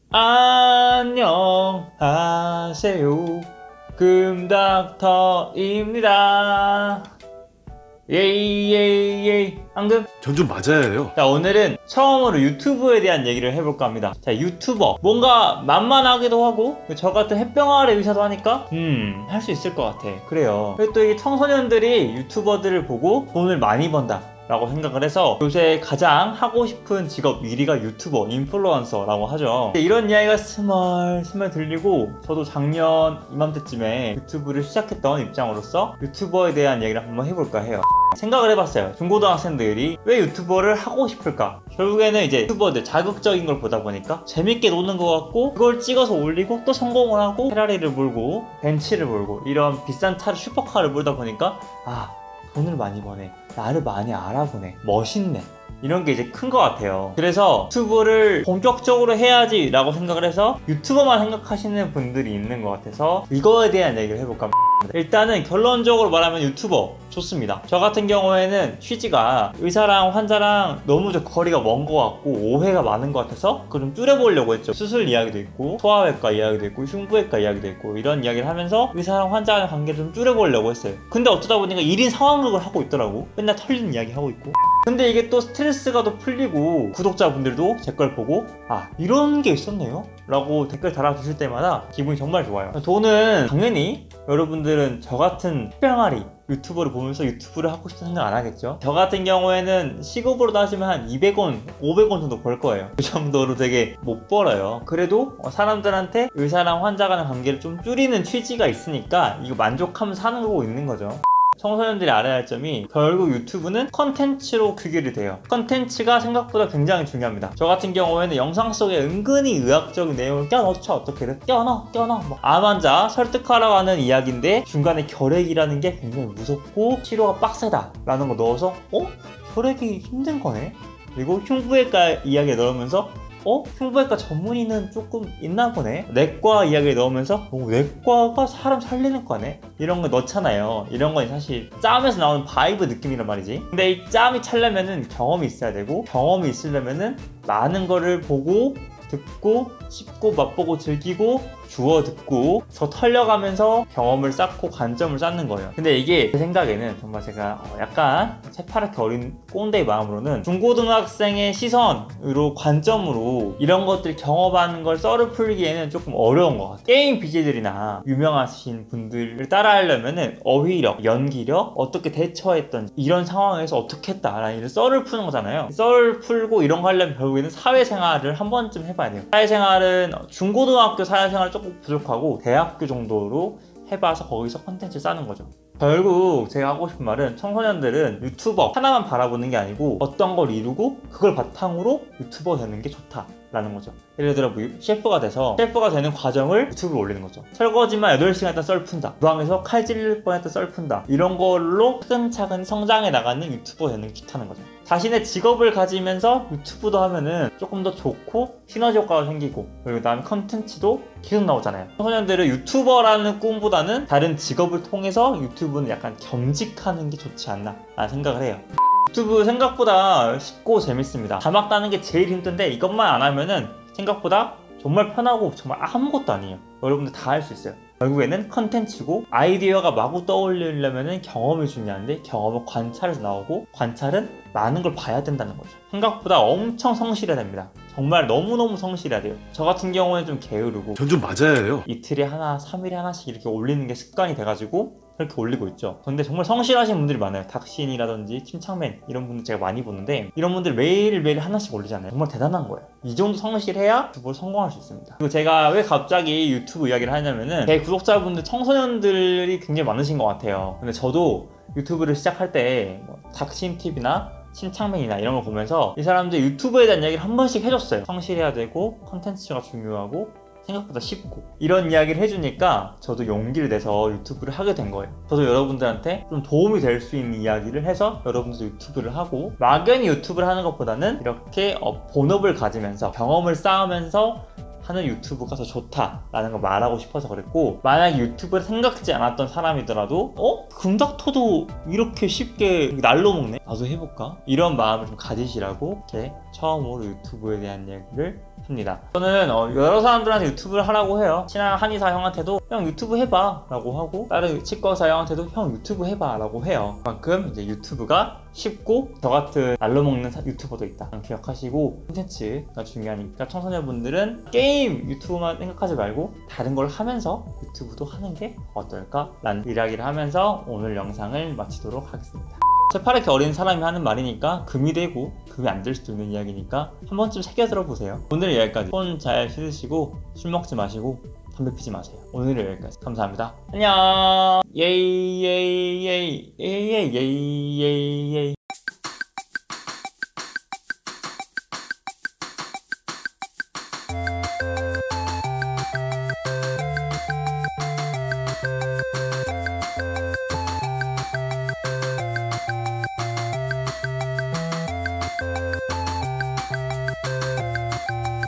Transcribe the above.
안녕하세요. 금닥터입니다. 예예예. 앙금. 전 좀 맞아야 해요. 자, 오늘은 처음으로 유튜브에 대한 얘기를 해볼까 합니다. 자, 유튜버. 뭔가 만만하기도 하고, 저 같은 햇병아래 의사도 하니까, 할 수 있을 것 같아. 그래요. 그리고 또 이 청소년들이 유튜버들을 보고 돈을 많이 번다 라고 생각을 해서 요새 가장 하고 싶은 직업 1위가 유튜버, 인플루언서라고 하죠. 이런 이야기가 스멀스멀 들리고, 저도 작년 이맘때쯤에 유튜브를 시작했던 입장으로서 유튜버에 대한 얘기를 한번 해볼까 해요. 생각을 해봤어요. 중고등학생들이 왜 유튜버를 하고 싶을까? 결국에는 이제 유튜버들 자극적인 걸 보다 보니까 재밌게 노는 것 같고, 그걸 찍어서 올리고 또 성공을 하고 페라리를 몰고 벤츠를 몰고 이런 비싼 차를, 슈퍼카를 몰다 보니까 돈을 많이 버네, 나를 많이 알아보네, 멋있네, 이런 게 이제 큰 것 같아요. 그래서 유튜브를 본격적으로 해야지 라고 생각을 해서 유튜버만 생각하시는 분들이 있는 것 같아서 이거에 대한 얘기를 해볼까 합니다. 일단은 결론적으로 말하면 유튜버 좋습니다. 저 같은 경우에는 취지가 의사랑 환자랑 너무 거리가 먼 것 같고 오해가 많은 것 같아서 그걸 좀 줄여보려고 했죠. 수술 이야기도 있고 소아외과 이야기도 있고 흉부외과 이야기도 있고 이런 이야기를 하면서 의사랑 환자 간의 관계를 좀 줄여보려고 했어요. 근데 어쩌다 보니까 1인 상황극을 하고 있더라고. 맨날 털리는 이야기 하고 있고. 근데 이게 또 스트레스가 더 풀리고 구독자분들도 제 걸 보고 이런 게 있었네요? 라고 댓글 달아주실 때마다 기분이 정말 좋아요. 돈은 당연히 여러분들은 저 같은 햇병아리 유튜버를 보면서 유튜브를 하고 싶다는 생각 안 하겠죠? 저 같은 경우에는 시급으로 따지면 한 200원, 500원 정도 벌 거예요. 그 정도로 되게 못 벌어요. 그래도 사람들한테 의사랑 환자 간의 관계를 좀 줄이는 취지가 있으니까 이거 만족하면서 사는 거고 있는 거죠. 청소년들이 알아야 할 점이 결국 유튜브는 컨텐츠로 규결이 돼요. 컨텐츠가 생각보다 굉장히 중요합니다. 저 같은 경우에는 영상 속에 은근히 의학적인 내용을 껴넣죠. 어떻게든 껴넣어 암 환자 설득하러 가는 이야기인데 중간에 결핵이라는 게 굉장히 무섭고 치료가 빡세다 라는 거 넣어서 결핵이 힘든 거네? 그리고 흉부외과 이야기 넣으면서 흉부외과 전문의는 조금 있나 보네? 내과 이야기를 넣으면서 내과가 사람 살리는 과네? 이런 거 넣잖아요. 이런 건 사실 짬에서 나오는 바이브 느낌이란 말이지. 근데 이 짬이 차려면은 경험이 있어야 되고, 경험이 있으려면은 많은 거를 보고 듣고 씹고 맛보고 즐기고 주워 듣고 더 털려가면서 경험을 쌓고 관점을 쌓는 거예요. 근데 이게 제 생각에는 정말 제가 약간 새파랗게 어린 꼰대의 마음으로는 중고등학생의 시선으로 관점으로 이런 것들 경험하는 걸 썰을 풀기에는 조금 어려운 것 같아요. 게임 BJ들이나 유명하신 분들을 따라하려면은 어휘력, 연기력, 어떻게 대처했던지 이런 상황에서 어떻게 했다라는 썰을 푸는 거잖아요. 썰을 풀고 이런 거 하려면 결국에는 사회생활을 한 번쯤 해봐야 돼요. 사회생활은 중고등학교 사회생활 조금 부족하고 대학교 정도로 해봐서 거기서 컨텐츠 싸는 거죠. 결국 제가 하고 싶은 말은 청소년들은 유튜버 하나만 바라보는 게 아니고 어떤 걸 이루고 그걸 바탕으로 유튜버 되는 게 좋다라는 거죠. 예를 들어 셰프가 돼서 셰프가 되는 과정을 유튜브에 올리는 거죠. 설거지만 8시간 했다 썰 푼다, 주방에서 칼 찔릴 뻔했다 썰 푼다, 이런 걸로 차근차근 성장해 나가는 유튜버 되는 게 좋다는 거죠. 자신의 직업을 가지면서 유튜브도 하면은 조금 더 좋고 시너지 효과가 생기고, 그리고 다음에 컨텐츠도 계속 나오잖아요. 청소년들은 유튜버라는 꿈보다는 다른 직업을 통해서 유튜브는 약간 겸직하는 게 좋지 않나 라는 생각을 해요. 유튜브 생각보다 쉽고 재밌습니다. 자막 따는 게 제일 힘든데 이것만 안 하면은 생각보다 정말 편하고 정말 아무것도 아니에요. 여러분들 다 할 수 있어요. 결국에는 컨텐츠고, 아이디어가 마구 떠올리려면 경험이 중요한데 경험은 관찰에서 나오고, 관찰은 많은 걸 봐야 된다는 거죠. 생각보다 엄청 성실해야 됩니다. 정말 너무너무 성실해야 돼요. 저 같은 경우는 좀 게으르고 전 좀 맞아야 해요. 이틀에 하나, 3일에 하나씩 이렇게 올리는 게 습관이 돼가지고 그렇게 올리고 있죠. 근데 정말 성실하신 분들이 많아요. 닥신이라든지 침착맨 이런 분들 제가 많이 보는데, 이런 분들 매일매일 하나씩 올리잖아요. 정말 대단한 거예요. 이 정도 성실해야 유튜브를 성공할 수 있습니다. 그리고 제가 왜 갑자기 유튜브 이야기를 하냐면은 제 구독자분들 청소년들이 굉장히 많으신 것 같아요. 근데 저도 유튜브를 시작할 때 닥신TV나 침착맨이나 이런 걸 보면서 이 사람들 유튜브에 대한 이야기를 한 번씩 해줬어요. 성실해야 되고 컨텐츠가 중요하고 생각보다 쉽고, 이런 이야기를 해주니까 저도 용기를 내서 유튜브를 하게 된 거예요. 저도 여러분들한테 좀 도움이 될 수 있는 이야기를 해서 여러분들도 유튜브를 하고, 막연히 유튜브를 하는 것보다는 이렇게 본업을 가지면서 경험을 쌓으면서 하는 유튜브가 더 좋다라는 걸 말하고 싶어서 그랬고, 만약 유튜브를 생각지 않았던 사람이더라도 금닥터도 이렇게 쉽게 날로 먹네? 나도 해볼까? 이런 마음을 좀 가지시라고 이렇게 처음으로 유튜브에 대한 얘기를 합니다. 저는 여러 사람들한테 유튜브를 하라고 해요. 친한 한의사 형한테도 형 유튜브 해봐 라고 하고, 다른 치과의사 형한테도 형 유튜브 해봐 라고 해요. 그만큼 이제 유튜브가 쉽고 저 같은 날로 먹는 유튜버도 있다 기억하시고, 콘텐츠가 중요하니까 청소년분들은 게임 유튜브만 생각하지 말고 다른 걸 하면서 유튜브도 하는 게 어떨까 라는 이야기를 하면서 오늘 영상을 마치도록 하겠습니다. 새파랗게 어린 사람이 하는 말이니까 금이 되고 금이 안 될 수도 있는 이야기니까 한 번쯤 새겨 들어보세요. 오늘은 여기까지. 손 잘 씻으시고 술 먹지 마시고 담배 피지 마세요. 오늘은 여기까지. 감사합니다. 안녕. 예이 예이 예이 예이 예이 예이 예이